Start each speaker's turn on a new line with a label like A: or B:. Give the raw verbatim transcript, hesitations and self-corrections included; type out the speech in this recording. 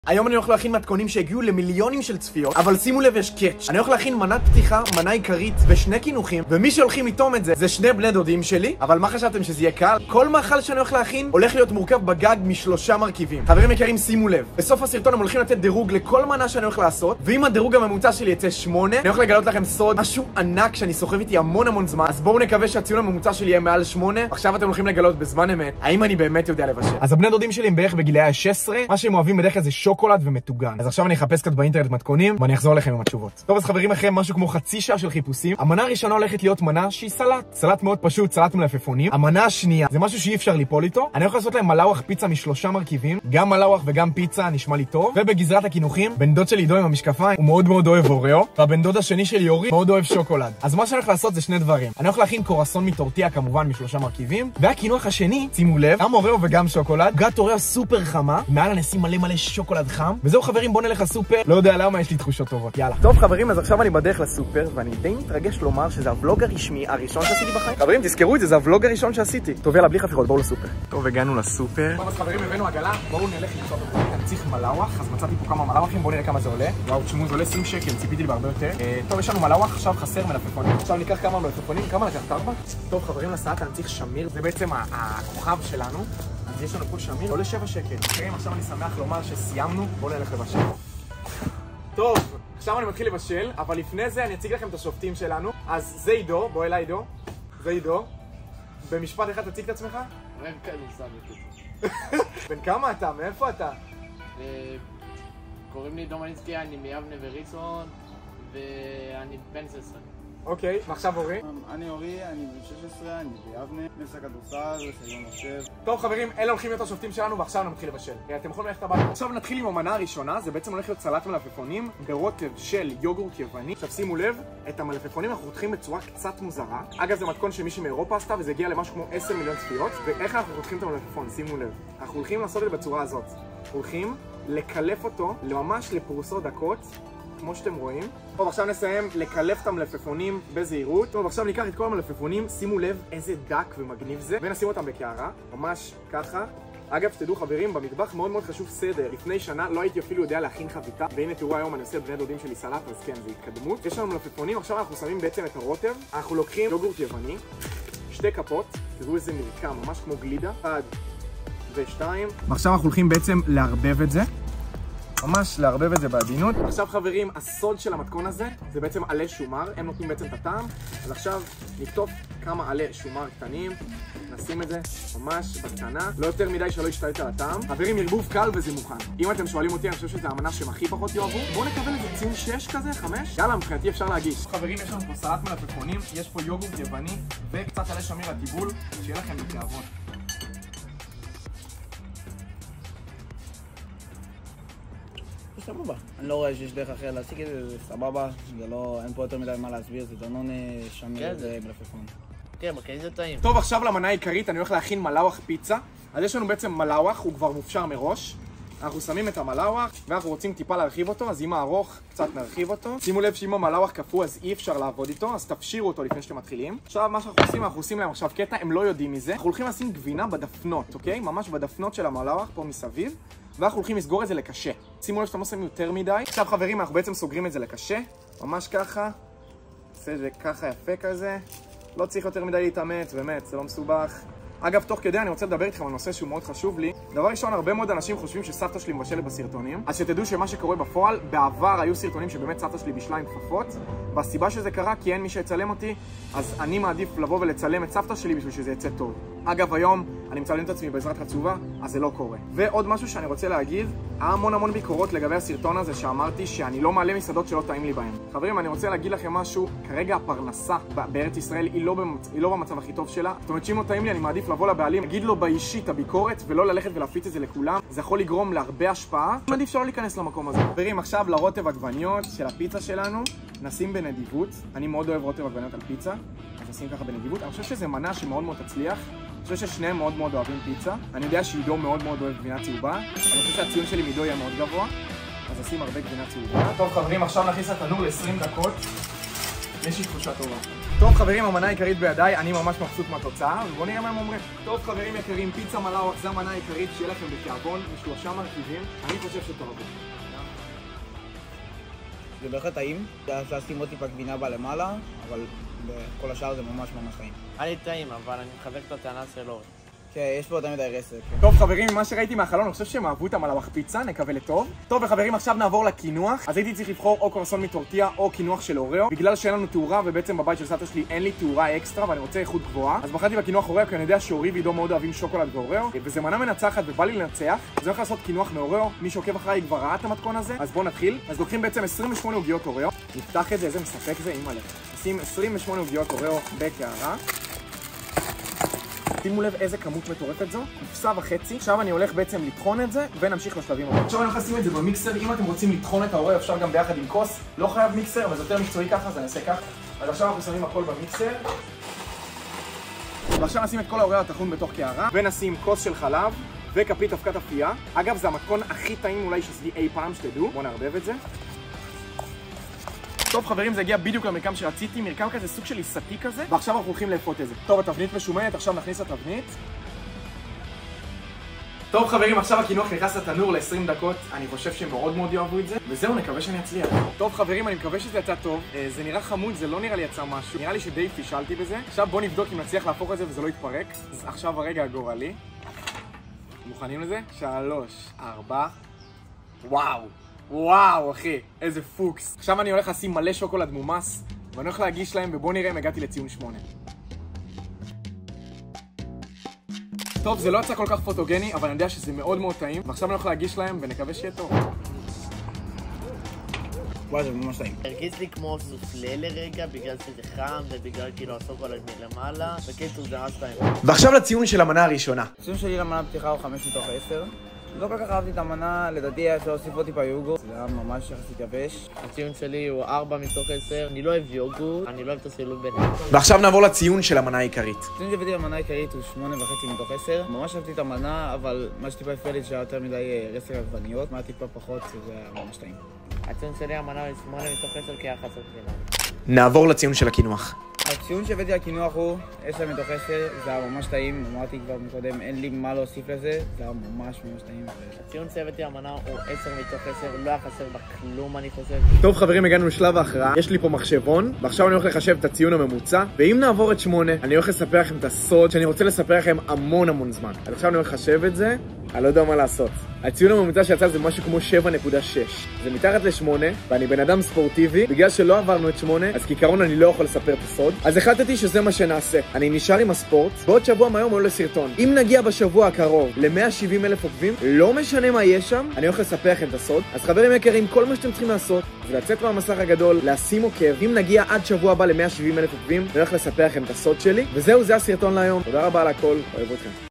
A: היום אני הולך להכין מתכונים שהגיעו למיליונים של צפיות, אבל שימו לב, יש קאץ'. אני הולך להכין מנת פתיחה, מנה עיקרית ושני קינוחים, ומי שהולכים איתום את זה זה שני בני דודים שלי. אבל מה חשבתם, שזה יהיה קל? כל מאכל שאני הולך להכין הולך להיות מורכב בגג משלושה מרכיבים. חברים יקרים, שימו לב, בסוף הסרטון הם הולכים לתת דירוג לכל מנה שאני הולך לעשות, ואם הדירוג הממוצע שלי יצא שמונה, אני הולך לגלות לכם סוד, משהו ענק שאני סוחב איתי המון המון זמן. אז בואו נקווה שהציון הממוצע שלי יהיה מעל שמונה. עכשיו אתם הולכים לגלות בזמן אמת האם אני באמת יודע לבשל. אז הבני דודים שלי הם בערך בגילאי ה-שש עשרה. מה שהם אוהבים בדרך כלל זה שוקולד ומטוגן. אז עכשיו אני אחפש קצת באינטרנט מתכונים ואני אחזור לכם עם התשובות. טוב, אז חברים, אחרי משהו כמו חצי שעה של חיפושים, המנה הראשונה הולכת להיות מנה שהיא סלט. סלט מאוד פשוט, סלט מלפפונים. המנה השנייה זה משהו שאי אפשר ליפול איתו. אני הולך לעשות להם מלאווח פיצה משלושה מרכיבים, גם מלאווח וגם פיצה, נשמע לי טוב. ובגזרת הקינוחים, בן דוד שלי עידו עם המשקפיים, הוא מאוד מאוד אוהב אוריו, והבן דוד השני שלי אורי מאוד אוהב שוקולד. אז מה שאני הולך לעשות זה שני דברים. אני הולך להכין קורסון מטורטיה, כמובן משלושה מרכיבים, והקינוח השני, שימו לב, גם אוריו וגם שוקולד. גת אוריו סופר חמה, מעל נשים מלא מלא שוקולד חם. וזהו חברים, בוא נלך לסופר. לא יודע למה, יש לי תחושות טובות. יאללה. טוב חברים, אז עכשיו אני בדרך לסופר, ואני די מתרגש לומר שזה הוולוג הרשמי הראשון שעשיתי בחיים. חברים, תזכרו את זה, זה הוולוג הראשון שעשיתי. טוב, יאללה, בלי חפירות, בואו לסופר. טוב, הגענו לסופר. טוב, אז חברים, הבאנו עגלה. בואו נלך למצוא אותו. אני צריך מלאווח, אז מצאתי פה כמה מלאווחים, בואו נראה כמה זה עולה. וואו, תשמעו, זה עולה עשרים שקל, ציפיתי לי בהרבה יותר. טוב, יש לנו מלאווח, עכשיו חסר מלפפונים. עכשיו ניקח כמה מלפפונים, כמה לקחת ארבע? טוב, חברים, לסלט אני צריך שמיר, זה בעצם הכוכב שלנו. אז יש לנו פה שמיר, עולה שבע שקל. חברים, עכשיו אני שמח לומר שסיימנו. בואו נלך לבשל. טוב, עכשיו אני מתחיל לבשל, אבל לפני זה אני אציג לכם את השופטים שלנו. אז זה עידו, בוא אליי עידו. זה עידו. במשפט אחד תציג את עצמך.
B: רב כדורסל.
A: בן כמה אתה? מאיפה אתה?
B: קוראים לי דומניצקי, אני מיבנה וראשון, ואני בן שש עשרה.
A: אוקיי, ועכשיו אורי?
C: אני אורי, אני בן שש עשרה, אני ביבנה, משחק כדורסל, סגנון מחשב.
A: טוב חברים, אלה הולכים להיות השופטים שלנו, ועכשיו נתחיל לבשל. אתם יכולים ללכת הביתה. עכשיו נתחיל עם המנה הראשונה, זה בעצם הולך להיות סלט מלפפונים ברוטב של יוגורט יווני. עכשיו שימו לב, את המלפפונים אנחנו חותכים בצורה קצת מוזרה. אגב, זה מתכון שמישהי מאירופה עשתה, וזה הגיע למשהו כמו עשרה מיליון צפיות. ואיך אנחנו חותכים את המלפפון? שימו לב. אנחנו הולכים לעשות את זה בצורה הזאת. הולכים לקלף אותו ממש לפרוסות דקות, כמו שאתם רואים. טוב, עכשיו נסיים לקלף את המלפפונים בזהירות. טוב, עכשיו ניקח את כל המלפפונים, שימו לב איזה דק ומגניב זה, ונשים אותם בקערה, ממש ככה. אגב, שתדעו חברים, במטבח מאוד מאוד חשוב סדר. לפני שנה לא הייתי אפילו יודע להכין חביתה, והנה תראו היום אני עושה בני דודים שלי סלט, אז כן, זה התקדמות. יש לנו מלפפונים, עכשיו אנחנו שמים בעצם את הרוטב. אנחנו לוקחים יוגורט יווני, שתי כפות, תראו איזה מרקם, ממש כמו גלידה. אחד ושתיים. ועכשיו אנחנו הולכים בעצם לערבב את זה. ממש לערבב את זה בעדינות. עכשיו חברים, הסוד של המתכון הזה זה בעצם עלי שומר, הם נותנים בעצם את הטעם. אז עכשיו נקטוף כמה עלי שומר קטנים, נשים את זה ממש בקטנה, לא יותר מדי שלא ישתלט על הטעם. חברים, ערבוב קל וזה מוכן. אם אתם שואלים אותי, אני חושב שזה המנה שהם הכי פחות יאהבו. בואו נקבל איזה ציון שש כזה, חמש. יאללה, מבחינתי אפשר להגיש. חברים, יש לנו פה סלט מלפפונים, יש פה יוגורט יווני וקצת עלי שמיר לטיבול, שיהיה לכם בתיאבון.
C: סבבה. אני לא רואה שיש דרך אחרת להציג את זה, זה סבבה, זה לא, אין פה יותר מדי מה להסביר, זה דנון שמיר ומלפפון.
B: כן, בקטע זה טעים.
A: טוב, עכשיו למנה העיקרית, אני הולך להכין מלאווח פיצה. אז יש לנו בעצם מלאווח, הוא כבר מופשר מראש. אנחנו שמים את המלאווח, ואנחנו רוצים טיפה להרחיב אותו, אז אם הארוך, קצת נרחיב אותו. שימו לב שאם המלאווח קפוא, אז אי אפשר לעבוד איתו, אז תפשירו אותו לפני שאתם מתחילים. עכשיו, מה שאנחנו עושים, אנחנו עושים להם עכשיו קטע, הם לא יודעים מזה. אנחנו הולכים לשים גבינה בדפנות, אוקיי? ממש בדפנות של המלאווח, פה מסביב. ואנחנו הולכים לסגור את זה לקשה. שימו לב שאתם לא שמים יותר מדי. עכשיו חברים, אנחנו בעצם סוגרים את זה לקשה. ממש ככה. עושה את זה ככה יפה כזה. לא צריך יותר מדי להתאמץ, באמת, זה לא מסובך. אגב, תוך כדי אני רוצה לדבר איתכם על נושא שהוא מאוד חשוב לי. דבר ראשון, הרבה מאוד אנשים חושבים שסבתא שלי מבשלת בסרטונים. אז שתדעו שמה שקורה בפועל, בעבר היו סרטונים שבאמת סבתא שלי בישלה עם כפפות. והסיבה שזה קרה, כי אין מי שיצלם אותי, אז אני מעדיף לבוא ולצלם את סבתא שלי בשביל שזה יצא טוב. אגב, היום אני מצלם את עצמי בעזרת חצובה, אז זה לא קורה. ועוד משהו שאני רוצה להגיד, המון המון ביקורות לגבי הסרטון הזה שאמרתי שאני לא מעלה מסעדות שלא טעים לי בהם. חברים, אני רוצה להגיד לכם משהו, כרגע הפרנסה בארץ ישראל היא לא במצ... היא לא במצב הכי טוב שלה. זאת אומרת שאם לא טעים לי, אני מעדיף לבוא לבעלים, להגיד לו באישית הביקורת ולא ללכת ולהפיץ את זה לכולם. זה יכול לגרום להרבה השפעה. אני מעדיף שלא להיכנס למקום הזה. חברים, עכשיו לרוטב עגבניות של הפיצה שלנו, נשים בנדיבות. אני מאוד אוהב רוטב עגבניות על פיצה, אז נשים ככה בנדיבות. אני חושב שזה מנה שמאוד מאוד תצליח. אני חושב ששניהם מאוד מאוד אוהבים פיצה. אני יודע שעידו מאוד מאוד אוהב גבינה צהובה. אני חושב שהציון שלי מעידו יהיה מאוד גבוה. אז נשים הרבה גבינה צהובה. טוב חברים, עכשיו נכניס לתנור ל-עשרים דקות. יש לי תחושה טובה. טוב חברים, המנה העיקרית בידיי, אני ממש מבסוט מהתוצאה, ובואו נראה מה הם אומרים. טוב חברים יקרים, פיצה מלאוח, זה המנה העיקרית, שיהיה לכם בתיאבון, משלושה מרכיבים, אני חושב שתאהבו.
C: זה בהחלט טעים, צריך לשים עוד טיפה גבינה בה למעלה, אבל בכל השאר זה ממש ממש טעים.
B: היה לי טעים, אבל אני מחזק את הטענה שלו.
C: כן, יש פה יותר מדי רסק.
A: טוב חברים, ממה שראיתי מהחלון, אני חושב שהם אהבו את המלאוח פיצה, נקווה לטוב. טוב וחברים, עכשיו נעבור לקינוח. אז הייתי צריך לבחור או קרואסון מטורטיה או קינוח של אוריאו, בגלל שאין לנו תאורה, ובעצם בבית של סבתא שלי אין לי תאורה אקסטרה ואני רוצה איכות גבוהה. אז בחרתי בקינוח אוריאו, כי אני יודע שאורי ועידו מאוד אוהבים שוקולד ואוריאו, וזה מנה מנצחת ובא לי לנצח. אז אני הולך לעשות קינוח מאוריאו. מי שעוקב אחריי כבר ראה את המתכון הזה, אז בואו נתחיל. אז לוקחים בעצם עשרים ושמונה עוגיות אוריאו. נפתח את זה, איזה מספק זה, אימא'לה. נשים עשרים ושמונה עוגיות אוריאו בקערה. שימו לב איזה כמות מטורפת זו, קופסה וחצי. עכשיו אני הולך בעצם לטחון את זה ונמשיך לשלבים הבאים. עכשיו אני הולך לשים את זה במיקסר. אם אתם רוצים לטחון את האוריאו אפשר גם ביחד עם כוס, לא חייב מיקסר, אבל זה יותר מקצועי ככה, אז אני אעשה ככה. אז עכשיו אנחנו שמים הכל במיקסר. ועכשיו נשים את כל האוריאו הטחון בתוך קערה, ונשים כוס של חלב וכפית אבקת אפייה. אגב, זה המתכון הכי טעים אולי שעשיתי אי פעם, שתדעו. בואו נערבב את זה. טוב חברים, זה הגיע בדיוק למרקם שרציתי, מרקם כזה סוג של עיסתי כזה, ועכשיו אנחנו הולכים לאפות את זה. טוב, התבנית משומנת, עכשיו נכניס לתבנית. טוב חברים, עכשיו הקינוח נכנס לתנור ל-עשרים דקות, אני חושב שהם מאוד מאוד יאהבו את זה, וזהו, נקווה שאני אצליח. טוב חברים, אני מקווה שזה יצא טוב, זה נראה חמוד, זה לא נראה לי יצא משהו, נראה לי שדי פישלתי בזה. עכשיו בואו נבדוק אם נצליח להפוך את זה וזה לא יתפרק. אז עכשיו הרגע הגורלי. מוכנים לזה? שלוש, ארבע, וואו. וואו אחי, איזה פוקס. עכשיו אני הולך לשים מלא שוקולד מומס ואני הולך להגיש להם ובואו נראה אם הגעתי לציון שמונה. טוב, זה לא יצא כל כך פוטוגני, אבל אני יודע שזה מאוד מאוד טעים, ועכשיו אני הולך להגיש להם ונקווה שיהיה טוב.
C: וואי, זה ממש טעים.
B: הרגיש לי כמו סופלה לרגע, בגלל שזה חם ובגלל כאילו השוקולד מלמעלה. בקיצור זה ממש טעים.
A: ועכשיו לציון של המנה הראשונה.
C: הציון שלי למנה פתיחה הוא חמש מתוך עשר. לא כל כך אהבתי את המנה, לדעתי היה אפשר להוסיף עוד טיפה יוגורט, זה היה ממש יחסית יבש.
B: הציון שלי הוא ארבע מתוך עשר, אני לא אוהב יוגורט, אני לא אוהב את הסילוב ביניהם.
A: ועכשיו נעבור לציון של המנה העיקרית.
C: הציון שהבאתי למנה העיקרית הוא שמונה וחצי מתוך עשר. ממש אהבתי את המנה, אבל מה שטיפה הפריע לי שהיה יותר מדי רסק עגבניות, מה טיפה פחות, זה היה ממש טעים.
B: הציון שלי המנה הוא שמונה מתוך עשר כי היה חסר גבינה.
A: נעבור לציון של הקינוח.
C: הציון שהבאתי לקינוח הוא עשר מתוך עשר, זה היה ממש טעים, אמרתי כבר מקודם, אין לי מה להוסיף לזה, זה היה ממש ממש טעים.
B: הציון שהבאתי המנה הוא עשר מתוך עשר, לא היה חסר בה כלום אני חושב.
A: טוב חברים, הגענו לשלב ההכרעה, יש לי פה מחשבון, ועכשיו אני הולך לחשב את הציון הממוצע, ואם נעבור את שמונה, אני הולך לספר לכם את הסוד שאני רוצה לספר לכם המון המון זמן. אז עכשיו אני הולך לחשב את זה, אני לא יודע מה לעשות. הציון הממוצע שיצא זה משהו כמו שבע נקודה שש. זה מתחת לשמונה, ואני בן אדם ספורטיבי, בגלל שלא עברנו את שמונה, אז כעיקרון אני לא יכול לספר את הסוד. אז החלטתי שזה מה שנעשה. אני נשאר עם הספורט, בעוד שבוע מהיום עולה לסרטון. אם נגיע בשבוע הקרוב ל-מאה ושבעים אלף עוקבים, לא משנה מה יש שם, אני הולך לספר לכם את הסוד. אז חברים יקרים, כל מה שאתם צריכים לעשות, זה לצאת מהמסך הגדול, לשים עוקב. אם נגיע עד שבוע הבא ל-מאה ושבעים אלף עוקבים, אני הולך לספר לכם את הסוד שלי. וזהו, זה הסרטון להיום. תודה רבה על הכל, אוהב אתכם.